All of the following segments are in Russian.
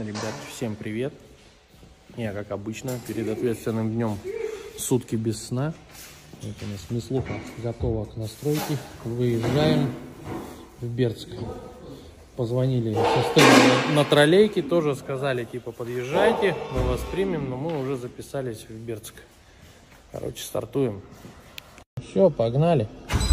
Ребят, всем привет! Я, как обычно, перед ответственным днем сутки без сна. Вот у нас Меслуха готова к настройке. Выезжаем в Бердск. Позвонили на троллейке, тоже сказали, типа, подъезжайте, мы вас примем, но мы уже записались в Бердск. Короче, стартуем. Все, погнали.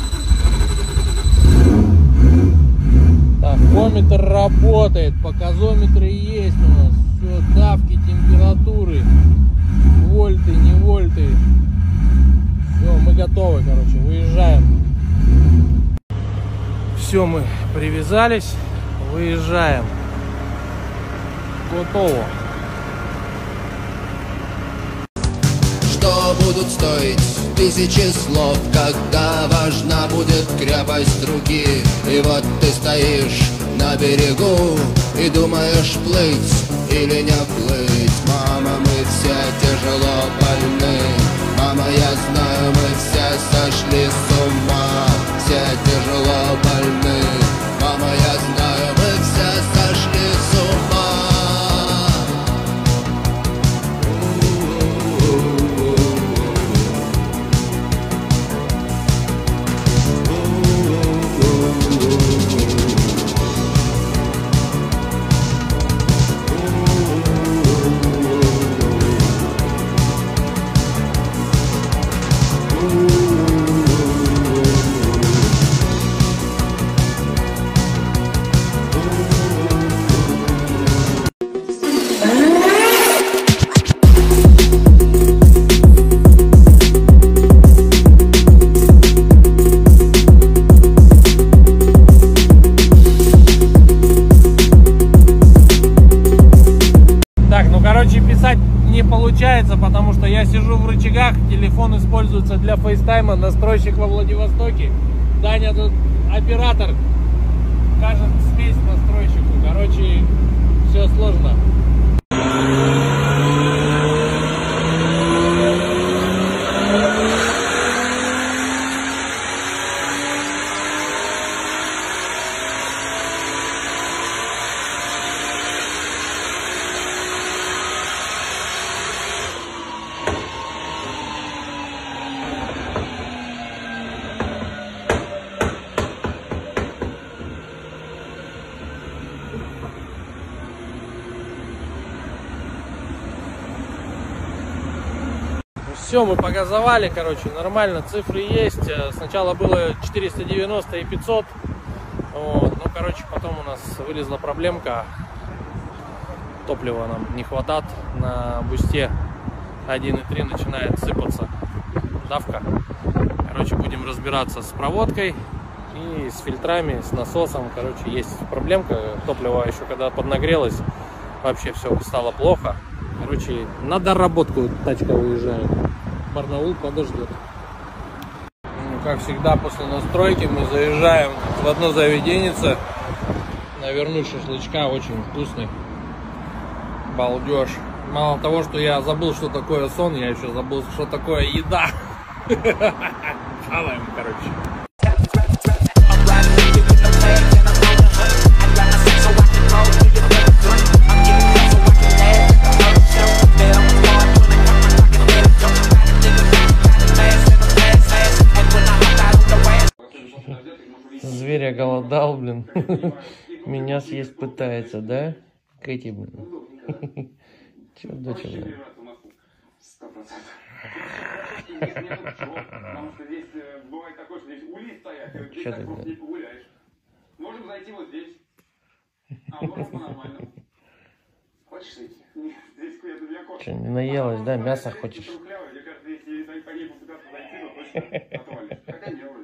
Тахометр работает, показометры есть у нас. Все, давки, температуры, вольты, не вольты. Все, мы готовы, короче, выезжаем. Все, мы привязались, выезжаем. Готово. Что будут стоить тысячи слов, когда важна будет крепость руки? И вот ты стоишь на берегу и думаешь, плыть или не плыть. Мама, мы все тяжело больны. Мама, я знаю, мы все сошли с ума. Все тяжело больны. Мама, я знаю, мы все сошли с ума. Не получается, потому что я сижу в рычагах, телефон используется для фейстайма, настройщик во Владивостоке. Даня тут оператор, кажет смесь настройщику, короче, все сложно. Все, мы погазовали, короче, нормально, цифры есть. Сначала было 490 и 500. Вот. Ну, короче, потом у нас вылезла проблемка. Топлива нам не хватает. На бусте 1.3 начинает сыпаться давка. Короче, будем разбираться с проводкой и с фильтрами, с насосом. Короче, есть проблемка. Топливо еще когда поднагрелось, вообще все стало плохо. Короче, на доработку тачка уезжает. Барнаул подождет. Ну, как всегда, после настройки мы заезжаем в одно заведенце. Навернуть шашлычка, очень вкусный. Балдеж. Мало того, что я забыл, что такое сон, я еще забыл, что такое еда. Хаваем, короче. Зверь оголодал, блин. Меня съесть пытается, да? Кэти, блин. Че, доча, блин? Че ты, блин? Можем зайти вот здесь. А может по-нормальному. Хочешь зайти? Нет, здесь для кошки. Че, не наелась, да? Мясо хочешь? Мне кажется, если по ней попытаться зайти, то точно отвалишь. Хотя нет.